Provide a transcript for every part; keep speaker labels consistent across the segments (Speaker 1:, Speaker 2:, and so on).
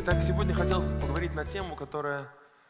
Speaker 1: Итак, сегодня хотелось бы поговорить на тему, которая,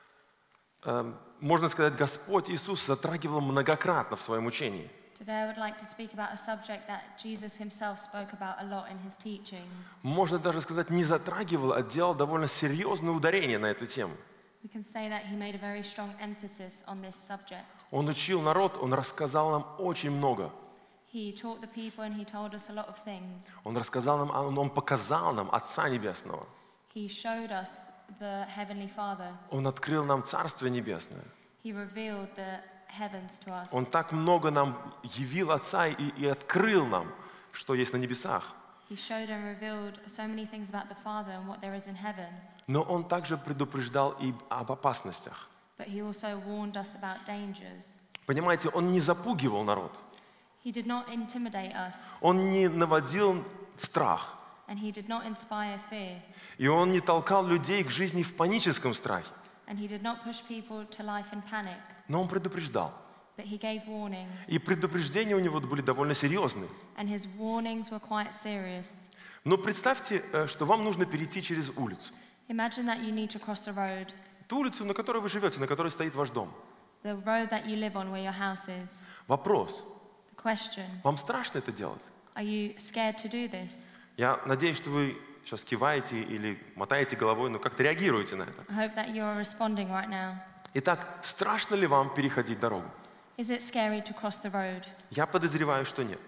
Speaker 1: можно сказать, Господь Иисус затрагивал многократно в своем учении.
Speaker 2: Today I would like to speak about a subject that Jesus himself spoke about a lot in his teachings.
Speaker 1: Можно даже сказать, не затрагивал, а делал довольно серьезное ударение на эту тему.
Speaker 2: We can say that he made a very strong emphasis on this subject.
Speaker 1: Он учил народ, он рассказал нам очень много.
Speaker 2: He taught the people and he told us a lot of things.
Speaker 1: Он рассказал нам, он показал нам Отца Небесного.
Speaker 2: He showed us the Heavenly Father.
Speaker 1: Он открыл нам Царствие Небесное.
Speaker 2: He revealed the heavens to us.
Speaker 1: Он так много нам явил Отца и открыл нам, что есть на небесах.
Speaker 2: He showed and revealed so many things about the Father and what there is in heaven.
Speaker 1: Но Он также предупреждал и об опасностях.
Speaker 2: But he also warned us about dangers.
Speaker 1: Понимаете, Он не запугивал народ.
Speaker 2: He did not intimidate us.
Speaker 1: Он не наводил страх.
Speaker 2: And he did not inspire fear.
Speaker 1: И Он не толкал людей к жизни в паническом страхе.
Speaker 2: And he did not push people to life in panic.
Speaker 1: Но Он предупреждал.
Speaker 2: But he gave warnings.
Speaker 1: И предупреждения у Него были довольно серьезные.
Speaker 2: And his warnings were quite serious.
Speaker 1: Но представьте, что вам нужно перейти через улицу.
Speaker 2: Imagine that you need to cross a road,
Speaker 1: Ту улицу, на которой вы живете, на которой стоит ваш дом.
Speaker 2: the road that you live on where your house is.
Speaker 1: Вопрос.
Speaker 2: The question,
Speaker 1: Вам страшно это делать?
Speaker 2: are you scared to do this?
Speaker 1: Я надеюсь, что вы сейчас киваете или мотаете головой, но как-то реагируете на это.
Speaker 2: I hope that you are responding right now.
Speaker 1: Итак, страшно ли вам переходить дорогу?
Speaker 2: Is it scary to cross the road?
Speaker 1: Я подозреваю, что нет.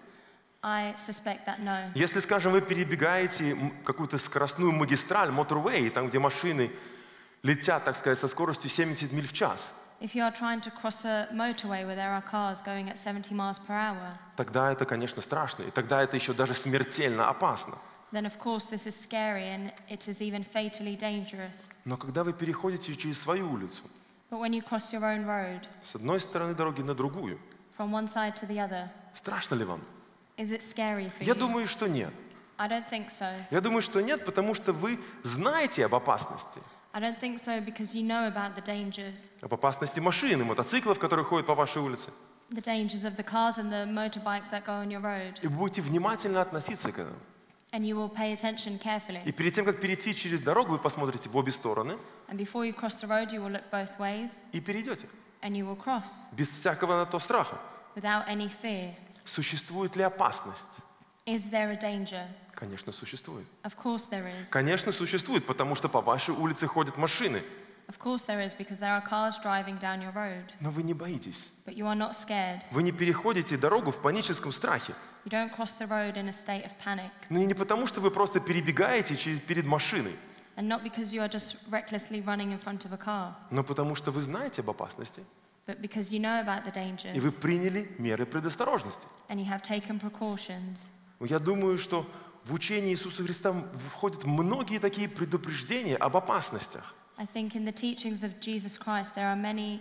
Speaker 2: I suspect that no.
Speaker 1: Если, скажем, вы перебегаете какую-то скоростную магистраль, motorway, там, где машины летят, так сказать, со скоростью 70 миль в час,
Speaker 2: If you are trying to cross a motorway where there are cars going at 70 miles per hour,
Speaker 1: тогда это, конечно, страшно, и тогда это еще даже смертельно опасно.
Speaker 2: then of course this is scary and it is even fatally dangerous.
Speaker 1: Но когда вы переходите через свою улицу,
Speaker 2: But when you cross your own road,
Speaker 1: с одной стороны дороги на другую,
Speaker 2: from one side to the other,
Speaker 1: страшно ли вам?
Speaker 2: is it scary for
Speaker 1: Я
Speaker 2: you?
Speaker 1: думаю, что нет.
Speaker 2: I don't think so.
Speaker 1: Я думаю, что нет, потому что вы знаете об опасности.
Speaker 2: I don't think so because you know about the dangers.
Speaker 1: Об опасности машин и мотоциклов, которые ходят по вашей улице.
Speaker 2: The dangers of the cars and the motorbikes that go on your road.
Speaker 1: И вы будете внимательно относиться к этому.
Speaker 2: And you will pay attention
Speaker 1: И
Speaker 2: carefully.
Speaker 1: перед тем, как перейти через дорогу, вы посмотрите в обе стороны
Speaker 2: And before you cross the road, you will look both ways
Speaker 1: и перейдете.
Speaker 2: and you will cross
Speaker 1: Без всякого на то страха.
Speaker 2: without any fear.
Speaker 1: Существует ли опасность?
Speaker 2: Is there a danger?
Speaker 1: Конечно, существует.
Speaker 2: Of course there is.
Speaker 1: Конечно, существует, потому что по вашей улице ходят машины.
Speaker 2: Of course there is because there are cars driving down your road.
Speaker 1: Но вы не боитесь.
Speaker 2: But you are not scared.
Speaker 1: Вы не переходите дорогу в паническом страхе.
Speaker 2: You don't cross the road in a state of panic.
Speaker 1: Но и не потому, что вы просто перебегаете перед машиной,
Speaker 2: And not because you are just recklessly running in front of a car.
Speaker 1: но потому что вы знаете об опасности,
Speaker 2: But because you know about the
Speaker 1: и вы
Speaker 2: dangers
Speaker 1: приняли меры предосторожности.
Speaker 2: and you have taken precautions.
Speaker 1: Я думаю, что в учении Иисуса Христа входят многие такие предупреждения об опасностях.
Speaker 2: I think in the teachings of Jesus Christ there are many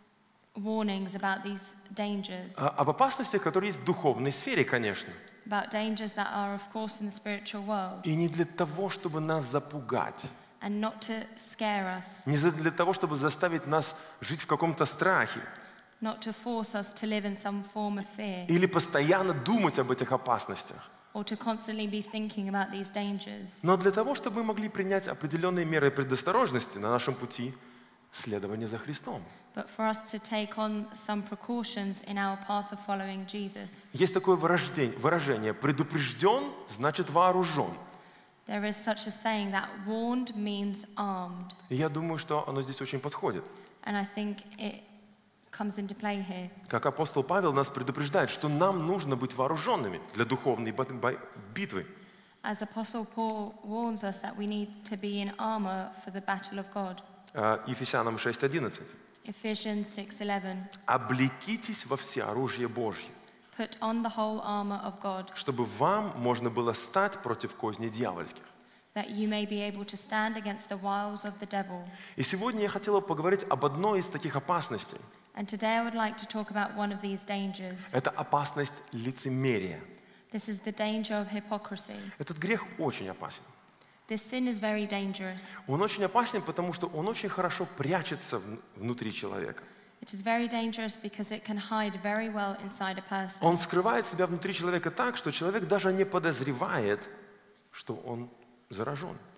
Speaker 2: warnings about these dangers,
Speaker 1: Об опасностях, которые есть в духовной сфере, конечно.
Speaker 2: about dangers that are of course in the spiritual world,
Speaker 1: И не для того, чтобы нас запугать,
Speaker 2: and not to scare us,
Speaker 1: не для того, чтобы заставить нас жить в каком-то страхе
Speaker 2: not to force us to live in some form of fear,
Speaker 1: или постоянно думать об этих опасностях,
Speaker 2: or to constantly be thinking about these dangers,
Speaker 1: но для того, чтобы мы могли принять определенные меры предосторожности на нашем пути следования за Христом.
Speaker 2: but for us to take on some precautions in our path of following Jesus.
Speaker 1: Есть такое выражение «предупрежден» значит вооружен.
Speaker 2: There is such a saying that warned means armed,
Speaker 1: И я думаю, что оно здесь очень подходит.
Speaker 2: and I think it comes into play here.
Speaker 1: Как апостол Павел нас предупреждает, что нам нужно быть вооруженными для духовной битвы.
Speaker 2: As Apostle Paul warns us that we need to be in armor for the battle of God.
Speaker 1: Ефесянам 6:11.
Speaker 2: Ephesians 6:11.
Speaker 1: «Облекитесь во всеоружие Божье,
Speaker 2: Put on the whole armor of God,
Speaker 1: чтобы вам можно было стать против козней дьявольских».
Speaker 2: that you may be able to stand against the wiles of the devil.
Speaker 1: И сегодня я хотела поговорить об одной из таких опасностей.
Speaker 2: And today I would like to talk about one of these dangers.
Speaker 1: Это опасность лицемерия.
Speaker 2: This is the danger of hypocrisy.
Speaker 1: Этот грех очень опасен.
Speaker 2: This sin is very dangerous.
Speaker 1: Он очень опасен, потому что он очень хорошо прячется внутри человека.
Speaker 2: It is very dangerous because it can hide very well inside a person.
Speaker 1: Он скрывает себя внутри человека так, что человек даже не подозревает, что он заражен.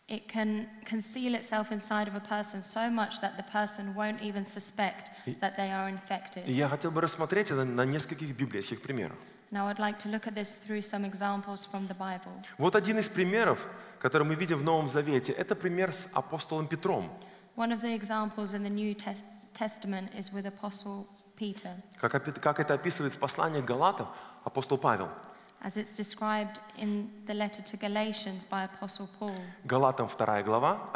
Speaker 2: it can conceal itself inside of a person so much that the person won't even suspect that they are infected.
Speaker 1: И я хотел бы рассмотреть это на нескольких библейских примерах.
Speaker 2: Now I'd like to look at this through some examples from the Bible.
Speaker 1: Вот один из примеров, который мы видим в Новом Завете, это пример с апостолом Петром.
Speaker 2: One of the examples in the New Testament is with Apostle Peter,
Speaker 1: Как это описывает в послании к Галатам апостол Павел.
Speaker 2: as it's described in the letter to Galatians by Apostle Paul.
Speaker 1: Галатам 2 глава,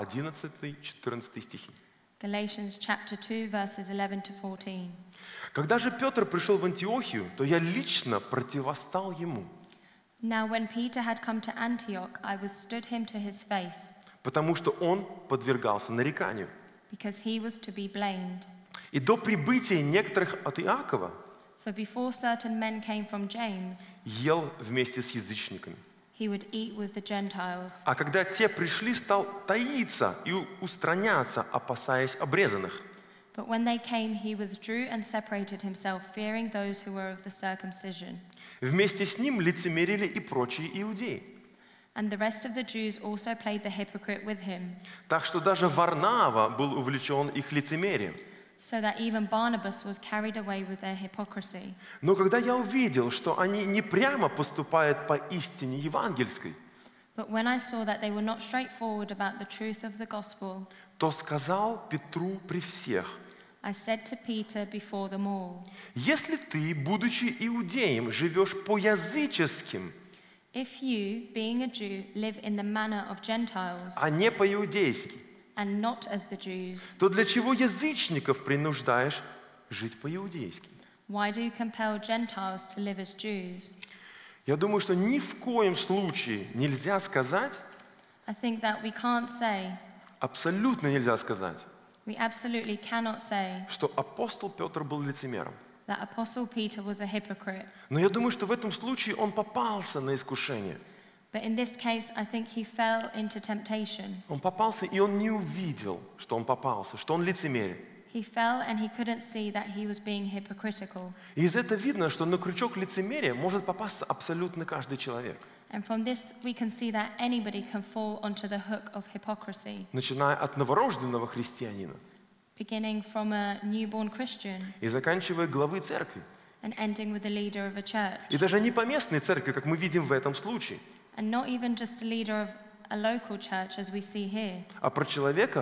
Speaker 1: 11-14 стихи.
Speaker 2: Galatians chapter 2, verses 11 to 14.
Speaker 1: Когда же Петр пришел в Антиохию, то я лично противостал ему,
Speaker 2: Now when Peter had come to Antioch, I withstood him to his face,
Speaker 1: потому что он подвергался нареканию.
Speaker 2: because he was to be blamed.
Speaker 1: И до прибытия некоторых от Иакова
Speaker 2: For before certain men came from James,
Speaker 1: ел вместе с язычниками.
Speaker 2: he would eat with the Gentiles.
Speaker 1: А когда те пришли, стал таиться и устраняться, опасаясь обрезанных.
Speaker 2: But when they came, he withdrew and separated himself, fearing those who were of the circumcision.
Speaker 1: Вместе с ним лицемерили и прочие иудеи.
Speaker 2: And the rest of the Jews also played the hypocrite with him,
Speaker 1: Так что даже Варнава был увлечен их лицемерием.
Speaker 2: so that even Barnabas was carried away with their hypocrisy.
Speaker 1: Но когда я увидел, что они не прямо поступают по истине евангельской,
Speaker 2: But when I saw that they were not straightforward about the truth of the gospel,
Speaker 1: то сказал Петру при всех:
Speaker 2: I said to Peter before them all,
Speaker 1: если ты, будучи иудеем, живешь по языческим,
Speaker 2: if you, being a Jew, live in the manner of Gentiles
Speaker 1: а не по-иудейски,
Speaker 2: and not as the Jews,
Speaker 1: то для чего язычников принуждаешь жить по-иудейски?
Speaker 2: why do you compel Gentiles to live as Jews?
Speaker 1: Я думаю, что ни в коем случае нельзя сказать,
Speaker 2: I think that we can't say,
Speaker 1: абсолютно нельзя сказать,
Speaker 2: we absolutely cannot say
Speaker 1: что апостол Петр был лицемером.
Speaker 2: that Apostle Peter was a hypocrite.
Speaker 1: Но я думаю, что в этом случае он попался на искушение.
Speaker 2: But in this case, I think he fell into temptation.
Speaker 1: Он попался, и он не увидел, что он попался, что он лицемерит.
Speaker 2: He fell and he couldn't see that he was being hypocritical.
Speaker 1: И из этого видно, что на крючок лицемерия может попасться абсолютно каждый человек.
Speaker 2: And from this, we can see that anybody can fall onto the hook of hypocrisy,
Speaker 1: Начиная от новорожденного христианина
Speaker 2: beginning from a newborn Christian
Speaker 1: и заканчивая главой церкви.
Speaker 2: and ending with the leader of a church.
Speaker 1: И даже не поместной церкви, как мы видим в этом случае,
Speaker 2: And not even just a leader of a local church, as we see here,
Speaker 1: а про человека,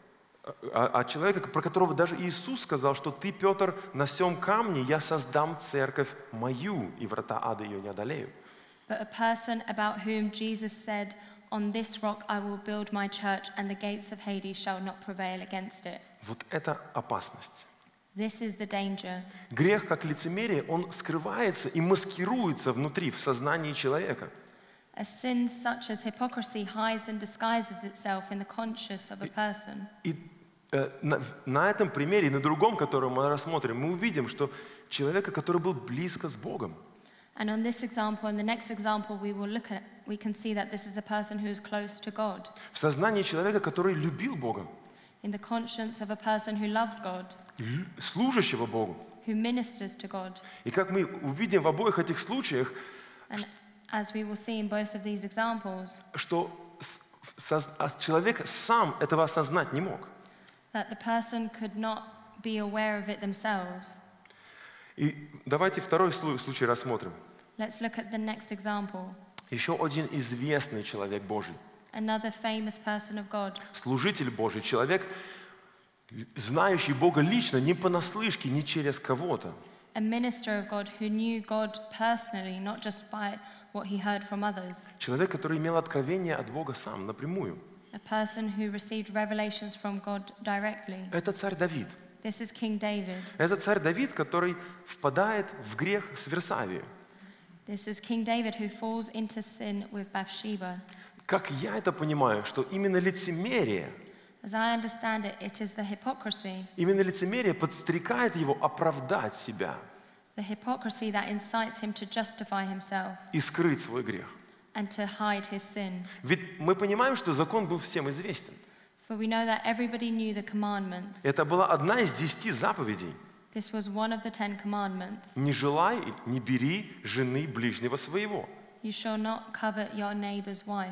Speaker 1: про которого даже Иисус сказал, что ты, Петр, на сем камне я создам церковь мою, и врата ада ее не одолеют.
Speaker 2: but a person about whom Jesus said, on this rock I will build my church, and the gates of Hades shall not prevail against it.
Speaker 1: Вот это опасность.
Speaker 2: This is the danger.
Speaker 1: Грех, как лицемерие, он скрывается и маскируется внутри, в сознании человека.
Speaker 2: A sin such as hypocrisy hides and disguises itself in the conscience of a person.
Speaker 1: И на этом примере и на другом, который мы рассмотрим, мы увидим, что человека, который был близко с Богом,
Speaker 2: And on this example and the next example we will look at, we can see that this is a person who is close to God,
Speaker 1: в сознании человека, который любил Бога,
Speaker 2: in the conscience of a person who loved God,
Speaker 1: служащего Богу.
Speaker 2: who ministers to God.
Speaker 1: И как мы увидим в обоих этих случаях,
Speaker 2: And as we will see in both of these examples,
Speaker 1: что человек сам этого осознать не мог.
Speaker 2: that the person could not be aware of it themselves.
Speaker 1: И давайте второй случай рассмотрим.
Speaker 2: Let's look at the next example.
Speaker 1: Еще один известный человек Божий,
Speaker 2: Another famous person of God,
Speaker 1: служитель Божий, человек, знающий Бога лично, не понаслышке, не через кого-то.
Speaker 2: a minister of God who knew God personally, not just by what he heard from others.
Speaker 1: Человек, который имел откровение от Бога сам, напрямую.
Speaker 2: A person who received revelations from God directly.
Speaker 1: Это царь Давид.
Speaker 2: This is King David.
Speaker 1: Это царь Давид, который впадает в грех с Версавией.
Speaker 2: This is King David who falls into sin with Bathsheba.
Speaker 1: Как я это понимаю, что именно лицемерие,
Speaker 2: As I understand it, it is the hypocrisy
Speaker 1: подстрекает его оправдать себя
Speaker 2: that incites him to justify himself
Speaker 1: и скрыть свой грех.
Speaker 2: and to hide his sin.
Speaker 1: Ведь мы понимаем, что закон был всем известен.
Speaker 2: For we know that everybody knew the commandments.
Speaker 1: Это была одна из 10 заповедей.
Speaker 2: This was one of the 10 commandments.
Speaker 1: Не желай, не бери жены ближнего своего.
Speaker 2: You shall not covet your neighbor's wife.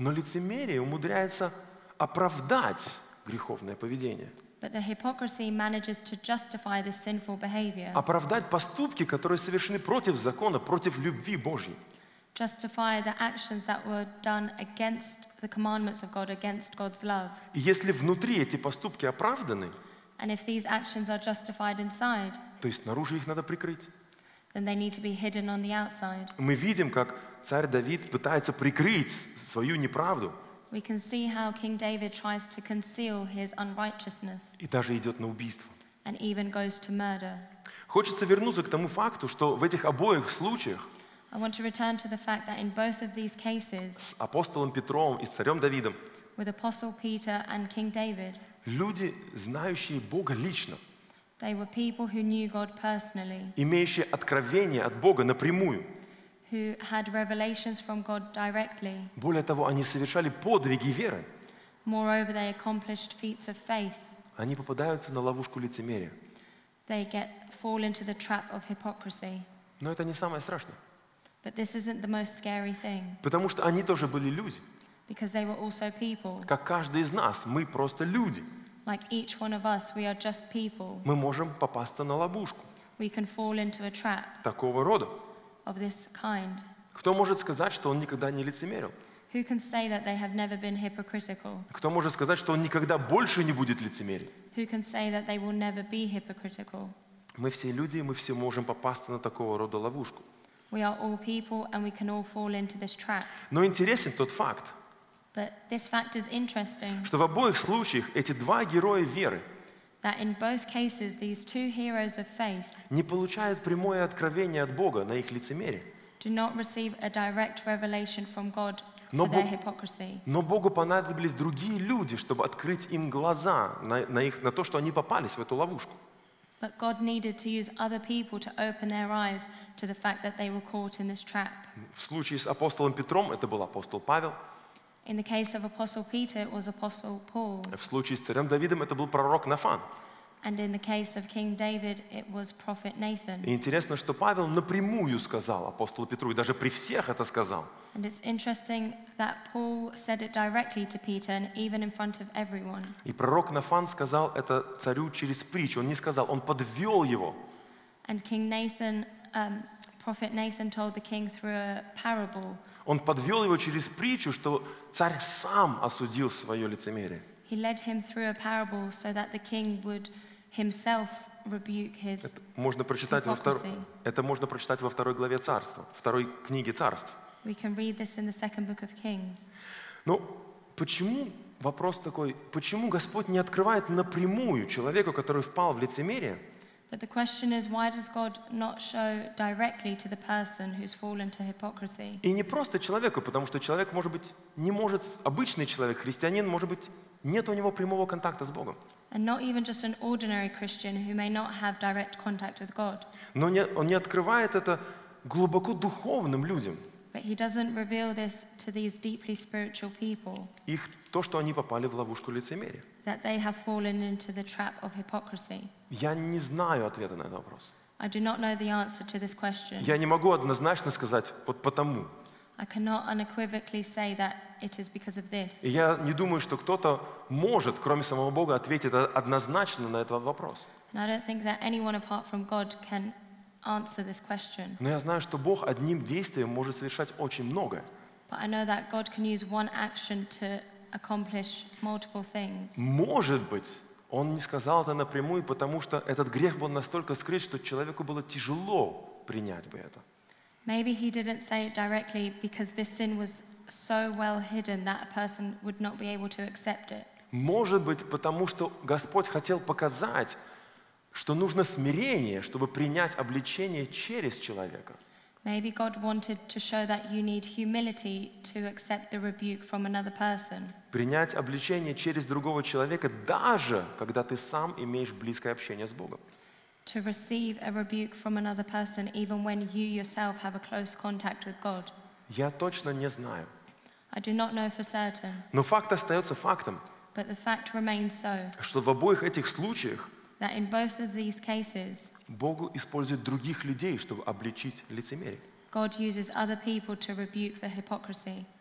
Speaker 1: Но лицемерие умудряется оправдать греховное поведение.
Speaker 2: But the hypocrisy manages to justify this sinful behavior,
Speaker 1: Оправдать поступки, которые совершены против закона, против любви Божьей.
Speaker 2: justify the actions that were done against the commandments of God, against God's love.
Speaker 1: И если внутри эти поступки оправданы,
Speaker 2: And if these actions are justified inside,
Speaker 1: то есть снаружи их надо прикрыть.
Speaker 2: then they need to be hidden on the outside.
Speaker 1: Мы видим, как царь Давид пытается прикрыть свою неправду
Speaker 2: We can see how King David tries to conceal his unrighteousness
Speaker 1: и даже идет на убийство.
Speaker 2: and even goes to murder.
Speaker 1: Хочется вернуться к тому факту, что в этих обоих случаях
Speaker 2: I want to return to the fact that in both of these cases,
Speaker 1: с апостолом Петром и с царем Давидом
Speaker 2: with Apostle Peter and King David,
Speaker 1: люди, знающие Бога лично,
Speaker 2: they were people who knew God personally,
Speaker 1: имеющие откровение от Бога напрямую.
Speaker 2: who had revelations from God directly.
Speaker 1: Более того, они совершали подвиги веры.
Speaker 2: Moreover, they accomplished feats of faith.
Speaker 1: Они попадаются на ловушку лицемерия.
Speaker 2: They fall into the trap of hypocrisy.
Speaker 1: Но это не самое страшное,
Speaker 2: But this isn't the most scary thing,
Speaker 1: потому что они тоже были люди.
Speaker 2: because they were also people.
Speaker 1: Как каждый из нас, мы просто люди.
Speaker 2: Like each one of us, we are just people.
Speaker 1: Мы можем попасться на ловушку
Speaker 2: We can fall into a trap
Speaker 1: такого рода.
Speaker 2: of this kind.
Speaker 1: Кто может сказать, что он никогда не лицемерил?
Speaker 2: Who can say that they have never been hypocritical?
Speaker 1: Кто может сказать, что он никогда больше не будет лицемерить?
Speaker 2: Who can say that they will never be hypocritical?
Speaker 1: Мы все люди, и мы все можем попасться на такого рода ловушку.
Speaker 2: We are all people and we can all fall into this trap.
Speaker 1: Но интересен тот факт,
Speaker 2: But this fact is interesting,
Speaker 1: что в обоих случаях эти два героя веры
Speaker 2: that in both cases, these two heroes of faith
Speaker 1: не получают прямое откровение от Бога на их лицемерие.
Speaker 2: do not receive a direct revelation from God
Speaker 1: Но
Speaker 2: for their
Speaker 1: Бог-
Speaker 2: hypocrisy.
Speaker 1: Но Богу понадобились другие люди, чтобы открыть им глаза на то, что они попались в эту ловушку.
Speaker 2: But God needed to use other people to open their eyes to the fact that they were caught in this trap.
Speaker 1: В случае с апостолом Петром это был апостол Павел,
Speaker 2: In the case of Apostle Peter, it was Apostle Paul.
Speaker 1: в случае с царем Давидом это был пророк Нафан.
Speaker 2: And in the case of King David, it was Prophet Nathan.
Speaker 1: И интересно, что Павел напрямую сказал апостолу Петру, и даже при всех это сказал.
Speaker 2: And it's interesting that Paul said it directly to Peter and even in front of everyone.
Speaker 1: И пророк Нафан сказал это царю через притчу. Он не сказал, он подвел его.
Speaker 2: And King Nathan, Prophet Nathan told the king through a parable.
Speaker 1: Он подвел его через притчу, что царь сам осудил свое лицемерие.
Speaker 2: He led him through a parable so that the king would himself rebuke his
Speaker 1: Это можно прочитать
Speaker 2: hypocrisy.
Speaker 1: это можно прочитать во второй главе Царства, второй книге Царств.
Speaker 2: We can read this in the second book of Kings.
Speaker 1: Но почему, вопрос такой, почему Господь не открывает напрямую человеку, который впал в лицемерие,
Speaker 2: But the question is, why does God not show directly to the person who's fallen to hypocrisy?
Speaker 1: и не просто человеку, потому что человек, может быть, не может, обычный человек, христианин, может быть, нет у него прямого контакта с Богом.
Speaker 2: And not even just an ordinary Christian who may not have direct contact with God.
Speaker 1: Но он не открывает это глубоко духовным людям.
Speaker 2: But he doesn't reveal this to these deeply spiritual people,
Speaker 1: Их то, что они попали в ловушку лицемерия.
Speaker 2: that they have fallen into the trap of hypocrisy.
Speaker 1: Я не знаю ответа на этот вопрос.
Speaker 2: I do not know the answer to this question.
Speaker 1: Я не могу однозначно сказать вот потому.
Speaker 2: I cannot unequivocally say that it is because of this.
Speaker 1: И я не думаю, что кто-то может, кроме самого Бога, ответить однозначно на этот вопрос.
Speaker 2: And I don't think that anyone apart from God can answer this question.
Speaker 1: Но я знаю, что Бог одним действием может совершать очень многое.
Speaker 2: But I know that God can use one action to accomplish multiple things.
Speaker 1: Может быть, Он не сказал это напрямую, потому что этот грех был настолько скрыт, что человеку было тяжело принять бы это.
Speaker 2: Maybe he didn't say it directly because this sin was so well hidden that a person would not be able to accept it.
Speaker 1: Может быть, потому что Господь хотел показать, что нужно смирение, чтобы принять обличение через человека.
Speaker 2: Maybe God wanted to show that you need humility to accept the rebuke from another person.
Speaker 1: Принять обличение через другого человека, даже когда ты сам имеешь близкое общение с Богом.
Speaker 2: To receive a rebuke from another person even when you yourself have a close contact with God.
Speaker 1: Я точно не знаю.
Speaker 2: I do not know for certain,
Speaker 1: Но факт остается фактом,
Speaker 2: but the fact remains so
Speaker 1: что в обоих этих случаях
Speaker 2: that in both of these cases,
Speaker 1: Богу использует других людей, чтобы обличить лицемерие.
Speaker 2: God uses other people to rebuke the hypocrisy.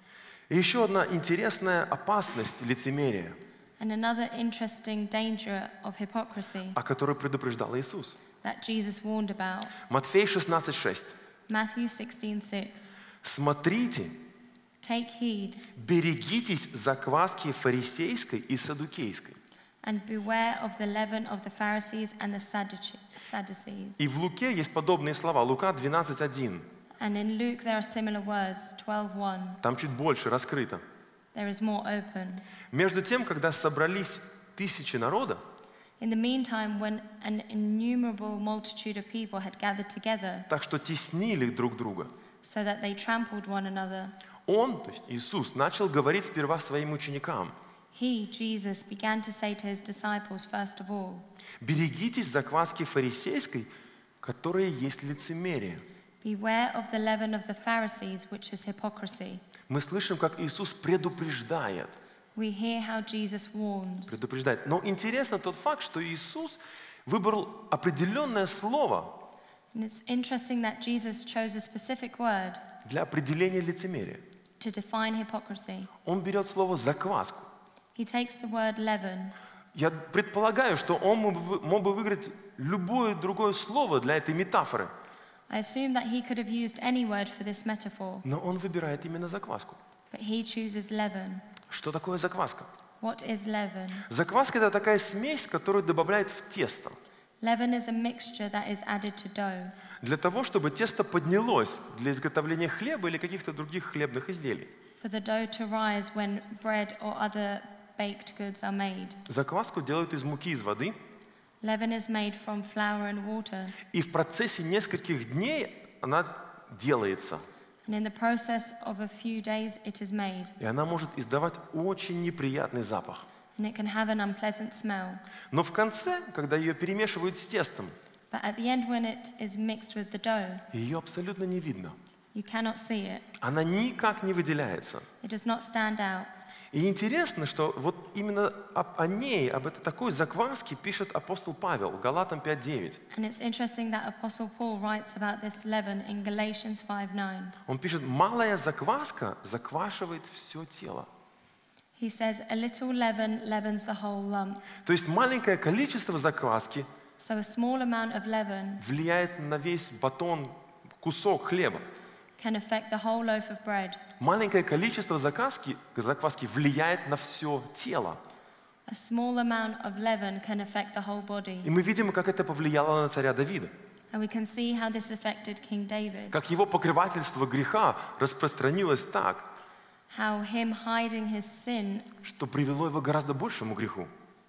Speaker 1: И еще одна интересная опасность лицемерия,
Speaker 2: And another interesting danger of hypocrisy
Speaker 1: о которой предупреждал Иисус.
Speaker 2: that Jesus warned about.
Speaker 1: Матфей 16:6.
Speaker 2: Matthew 16:6.
Speaker 1: Смотрите,
Speaker 2: Take heed
Speaker 1: берегитесь закваски фарисейской и саддукейской.
Speaker 2: and beware of the leaven of the Pharisees and the Sadducees.
Speaker 1: И в Луке есть подобные слова. Лука 12:1.
Speaker 2: And in Luke there are similar words, 12:1.
Speaker 1: Там чуть больше раскрыто.
Speaker 2: There is more open.
Speaker 1: Между тем, когда собрались тысячи народа,
Speaker 2: In the meantime, when an innumerable multitude of people had gathered together,
Speaker 1: так что теснили друг друга,
Speaker 2: so that they trampled one another,
Speaker 1: Он, то есть Иисус, начал говорить сперва своим ученикам:
Speaker 2: he, Jesus, began to say to his disciples first of all,
Speaker 1: берегитесь закваски фарисейской, которая есть лицемерие.
Speaker 2: beware of the leaven of the Pharisees, which is hypocrisy.
Speaker 1: Мы слышим, как Иисус предупреждает.
Speaker 2: We hear how Jesus warns.
Speaker 1: Предупреждает. Но интересно тот факт, что Иисус выбрал определенное слово
Speaker 2: And it's interesting that Jesus chose a specific word
Speaker 1: для определения лицемерия.
Speaker 2: to define hypocrisy.
Speaker 1: Он берет слово «закваску».
Speaker 2: He takes the word leaven.
Speaker 1: Я предполагаю, что он мог бы выбрать любое другое слово для этой метафоры,
Speaker 2: I assume that he could have used any word for this metaphor,
Speaker 1: но он выбирает именно закваску.
Speaker 2: but he chooses leaven.
Speaker 1: Что такое закваска?
Speaker 2: What is leaven?
Speaker 1: Закваска – это такая смесь, которую добавляют в тесто.
Speaker 2: Leaven is a mixture that is added to dough
Speaker 1: Для того, чтобы тесто поднялось для изготовления хлеба или каких-то других хлебных изделий.
Speaker 2: for the dough to rise when bread or other baked goods are made.
Speaker 1: Закваску делают из муки, из воды.
Speaker 2: Leaven is made from flour and water,
Speaker 1: И в процессе нескольких дней она делается.
Speaker 2: and in the process of a few days it is made,
Speaker 1: И она может издавать очень неприятный запах.
Speaker 2: and it can have an unpleasant smell.
Speaker 1: Но в конце, когда ее перемешивают с тестом,
Speaker 2: But at the end, when it is mixed with the dough,
Speaker 1: ее абсолютно не видно.
Speaker 2: you cannot see it.
Speaker 1: Она никак не выделяется.
Speaker 2: It does not stand out.
Speaker 1: И интересно, что вот именно о ней, об этой такой закваске пишет апостол Павел в Галатам 5:9.
Speaker 2: And it's interesting that Apostle Paul writes about this leaven in Galatians 5:9.
Speaker 1: Он пишет: «Малая закваска заквашивает все тело».
Speaker 2: He says, a little leaven leavens the whole lump.
Speaker 1: То есть маленькое количество закваски
Speaker 2: So a small amount of leaven
Speaker 1: влияет на весь батон, кусок хлеба.
Speaker 2: can affect the whole loaf of bread.
Speaker 1: Маленькое количество закваски влияет на все тело.
Speaker 2: A small amount of leaven can affect the whole body.
Speaker 1: И мы видим, как это повлияло на царя Давида.
Speaker 2: And we can see how this affected King David.
Speaker 1: Как его покрывательство греха распространилось так,
Speaker 2: How him hiding his sin
Speaker 1: что привело его к гораздо большему греху.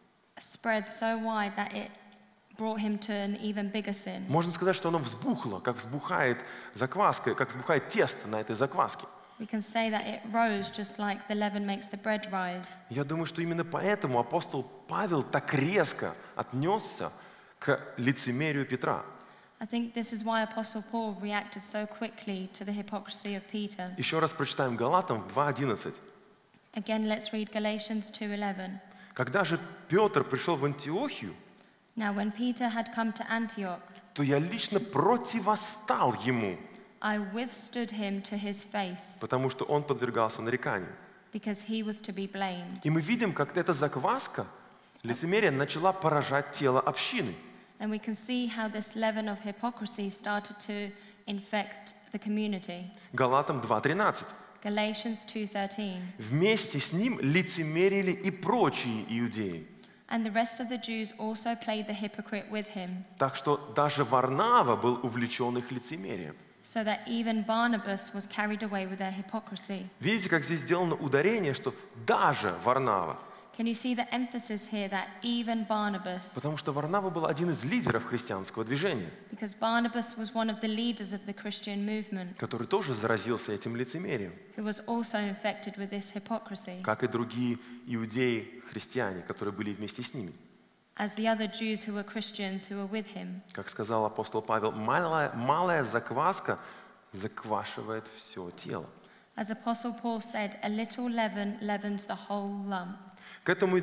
Speaker 2: spread so wide that it brought him to an even bigger sin.
Speaker 1: Можно сказать, что оно взбухло, как взбухает закваска, как взбухает тесто на этой закваске.
Speaker 2: We can say that it rose just like the leaven makes the bread rise.
Speaker 1: Я думаю, что именно поэтому апостол Павел так резко отнесся к лицемерию Петра.
Speaker 2: I think this is why Apostle Paul reacted so quickly to the hypocrisy of Peter.
Speaker 1: Еще раз прочитаем Галатам 2:11.
Speaker 2: Again, let's read Galatians 2:11.
Speaker 1: Когда же Петр пришел в Антиохию,
Speaker 2: Now, when Peter had come to Antioch,
Speaker 1: то я лично противостал ему,
Speaker 2: I withstood him to his face,
Speaker 1: потому что он подвергался нареканию.
Speaker 2: because he was to be blamed.
Speaker 1: И мы видим, как эта закваска, лицемерие, начала поражать тело общины.
Speaker 2: And we can see how this leaven of hypocrisy started to infect the community.
Speaker 1: Галатам 2:13.
Speaker 2: Galatians 2:13.
Speaker 1: Вместе с ним лицемерили и прочие иудеи.
Speaker 2: And the rest of the Jews also played the hypocrite with him,
Speaker 1: Так что даже Варнава был увлечен их лицемерием.
Speaker 2: so that even Barnabas was carried away with their hypocrisy.
Speaker 1: Видите, как здесь сделано ударение, что даже Варнава.
Speaker 2: Can you see the emphasis here that even Barnabas,
Speaker 1: Потому что Варнава был один из лидеров христианского движения,
Speaker 2: because Barnabas was one of the leaders of the Christian movement,
Speaker 1: который тоже заразился этим лицемерием,
Speaker 2: who was also infected with this hypocrisy,
Speaker 1: как и другие иудеи, христиане, которые были вместе с ними.
Speaker 2: as the other Jews who were Christians who were with him.
Speaker 1: Как сказал апостол Павел, малая закваска заквашивает все тело.
Speaker 2: As Apostle Paul said, a little leaven leavens the whole lump.
Speaker 1: К этому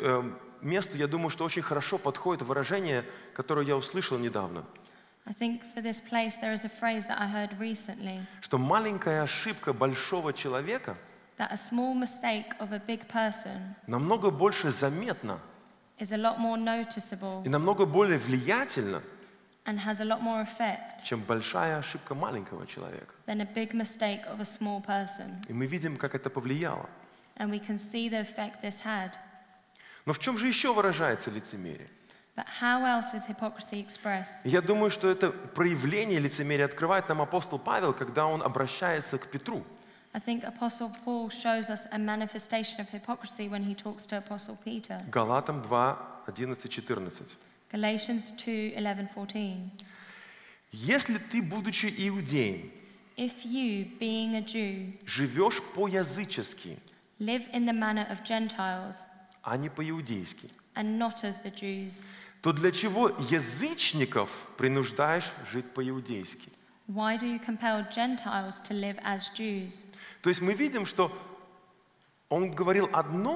Speaker 1: месту, я думаю, что очень хорошо подходит выражение, которое я услышал недавно,
Speaker 2: I think for this place there is a phrase that I heard recently,
Speaker 1: что маленькая ошибка большого человека
Speaker 2: that a small mistake of a big person
Speaker 1: намного больше заметна
Speaker 2: is a lot more noticeable
Speaker 1: и намного более влиятельна,
Speaker 2: and has a lot more effect
Speaker 1: чем большая ошибка маленького человека.
Speaker 2: than a big mistake of a small person.
Speaker 1: И мы видим, как это повлияло.
Speaker 2: And we can see the effect this had.
Speaker 1: Но в чем же еще выражается лицемерие?
Speaker 2: But how else is hypocrisy expressed?
Speaker 1: Я думаю, что это проявление лицемерия открывает нам апостол Павел, когда он обращается к Петру.
Speaker 2: I think Apostle Paul shows us a manifestation of hypocrisy when he talks to Apostle Peter.
Speaker 1: Галатам 2, 11, 14.
Speaker 2: Galatians 2:11-14.
Speaker 1: «Если ты, будучи иудеем,
Speaker 2: If you, being a Jew,
Speaker 1: живешь по-язычески,
Speaker 2: live in the manner of Gentiles
Speaker 1: а не по-иудейски,
Speaker 2: and not as the Jews,
Speaker 1: то для чего язычников принуждаешь жить по-иудейски?»
Speaker 2: why do you compel Gentiles to live as Jews?
Speaker 1: То есть мы видим, что он говорил одно,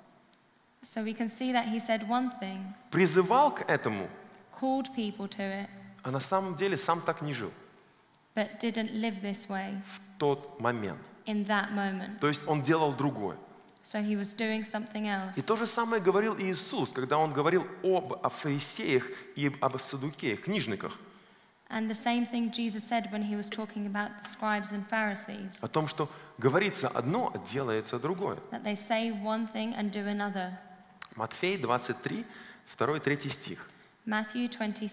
Speaker 2: So we can see that he said one thing,
Speaker 1: призывал к этому,
Speaker 2: called people to it,
Speaker 1: а на самом деле сам так не жил
Speaker 2: but didn't live this way
Speaker 1: в тот момент.
Speaker 2: in that moment.
Speaker 1: То есть он делал другое.
Speaker 2: So he was doing something else.
Speaker 1: И то же самое говорил Иисус, когда он говорил о фарисеях и об саддукеях, книжниках,
Speaker 2: And the same thing Jesus said when he was talking about the scribes and Pharisees,
Speaker 1: о том, что говорится одно, а делается другое.
Speaker 2: that they say one thing and do another.
Speaker 1: Матфей 23, 2-3 стих.
Speaker 2: Matthew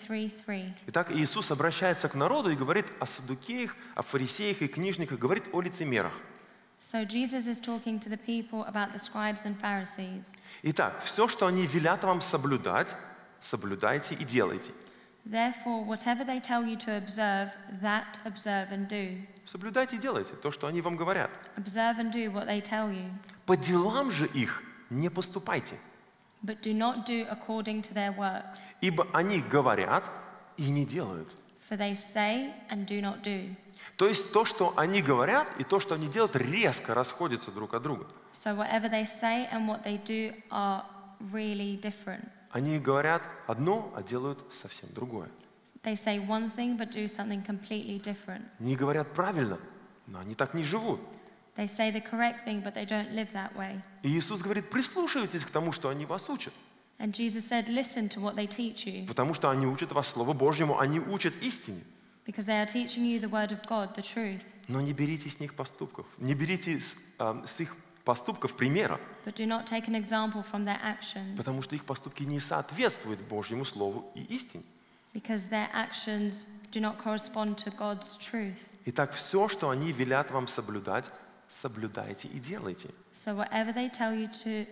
Speaker 2: 23:3.
Speaker 1: Итак, Иисус обращается к народу и говорит о саддукеях, о фарисеях и книжниках, говорит о лицемерах.
Speaker 2: So Jesus is talking to the people about the scribes and Pharisees.
Speaker 1: Итак, все, что они велят вам соблюдать, соблюдайте и делайте.
Speaker 2: Therefore, whatever they tell you to observe, that observe and do.
Speaker 1: Соблюдайте и делайте то, что они вам говорят.
Speaker 2: Observe and do what they tell you,
Speaker 1: По делам же их не поступайте,
Speaker 2: but do not do according to their works.
Speaker 1: ибо они говорят и не делают.
Speaker 2: For they say and do not do.
Speaker 1: То есть то, что они говорят, и то, что они делают, резко расходятся друг от друга.
Speaker 2: So whatever they say and what they do are really different.
Speaker 1: Они говорят одно, а делают совсем другое.
Speaker 2: They say one thing but do something completely different.
Speaker 1: Не говорят правильно, но они так не живут.
Speaker 2: They say the correct thing but they don't live that way.
Speaker 1: И Иисус говорит, прислушивайтесь к тому, что они вас учат.
Speaker 2: And Jesus said, listen to what they teach you,
Speaker 1: Потому что они учат вас Слову Божьему, они учат истине.
Speaker 2: because they are teaching you the word of God, the truth.
Speaker 1: Но не берите с них поступков, не берите с их поступков примера,
Speaker 2: But do not take an example from their actions,
Speaker 1: потому что их поступки не соответствуют Божьему Слову и истине.
Speaker 2: because their actions do not correspond to God's truth.
Speaker 1: Итак, все, что они велят вам соблюдать, соблюдайте и делайте.
Speaker 2: So whatever they tell you to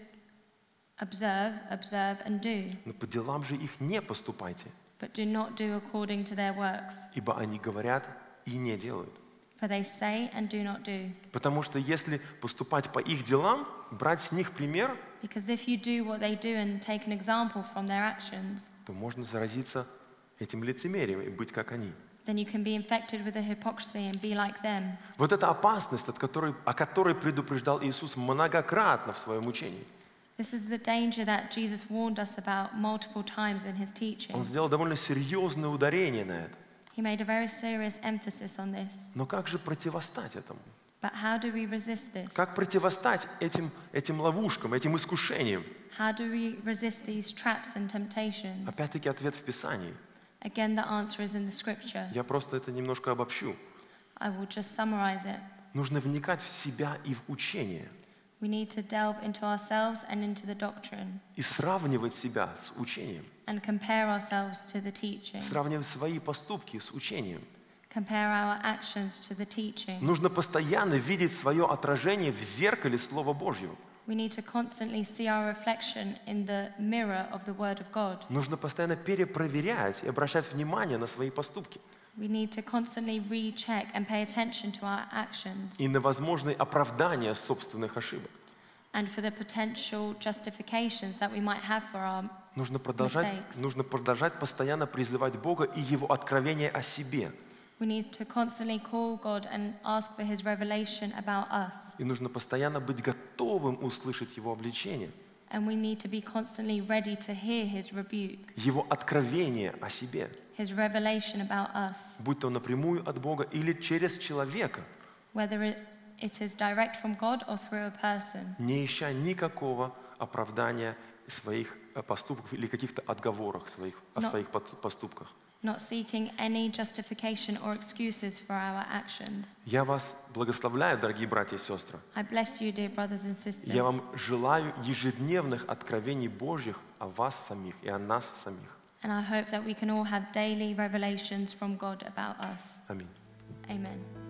Speaker 2: observe, observe and do,
Speaker 1: Но по делам же их не поступайте,
Speaker 2: but do not do according to their works.
Speaker 1: ибо они говорят и не делают.
Speaker 2: For they say and do not do.
Speaker 1: Потому что если поступать по их делам, брать с них пример,
Speaker 2: Because if you do what they do and take an example from their actions,
Speaker 1: то можно заразиться этим лицемерием и быть как они.
Speaker 2: then you can be infected with the hypocrisy and be like them.
Speaker 1: Вот эта опасность, о которой предупреждал Иисус многократно в своем учении.
Speaker 2: This is the danger that Jesus warned us about multiple times in his
Speaker 1: Он
Speaker 2: teaching.
Speaker 1: сделал довольно серьезное ударение на это.
Speaker 2: He made a very serious emphasis on this.
Speaker 1: Но как же противостать этому?
Speaker 2: But how do we resist this?
Speaker 1: Как противостать этим ловушкам, этим искушениям?
Speaker 2: How do we resist these traps and temptations?
Speaker 1: Опять-таки ответ в Писании.
Speaker 2: Again, the answer is in the scripture.
Speaker 1: Я просто это немножко обобщу.
Speaker 2: I will just summarize it.
Speaker 1: Нужно вникать в себя и в учение.
Speaker 2: We need to delve into ourselves and into the doctrine
Speaker 1: И сравнивать себя с учением.
Speaker 2: and compare ourselves to the teaching.
Speaker 1: Сравнивать свои поступки с учением.
Speaker 2: Compare our actions to the teaching.
Speaker 1: Нужно постоянно видеть свое отражение в зеркале Слова Божьего.
Speaker 2: We need to constantly see our reflection in the mirror of the Word of God.
Speaker 1: Нужно постоянно перепроверять и обращать внимание на свои поступки.
Speaker 2: We need to constantly recheck and pay attention to our actions
Speaker 1: И на возможные оправдания собственных ошибок.
Speaker 2: and for the potential justifications that we might have for our
Speaker 1: Нужно
Speaker 2: mistakes.
Speaker 1: продолжать постоянно призывать Бога и Его откровение о себе.
Speaker 2: We need to constantly call God and ask for His revelation about us.
Speaker 1: И нужно постоянно быть готовым услышать Его обличение,
Speaker 2: And we need to be constantly ready to hear His rebuke,
Speaker 1: Его откровение о себе,
Speaker 2: His revelation about us,
Speaker 1: будь то напрямую от Бога или через человека.
Speaker 2: whether it is direct from God or through a person.
Speaker 1: не ища никакого оправдания своих поступков или каких-то отговорок о своих поступках.
Speaker 2: Not seeking any justification or excuses for our actions.
Speaker 1: Я вас благословляю, дорогие братья и сестры.
Speaker 2: I bless you, dear brothers and sisters.
Speaker 1: Я вам желаю ежедневных откровений Божьих о вас самих и о нас самих.
Speaker 2: And I hope that we can all have daily revelations from God about us.
Speaker 1: Аминь.
Speaker 2: Amen.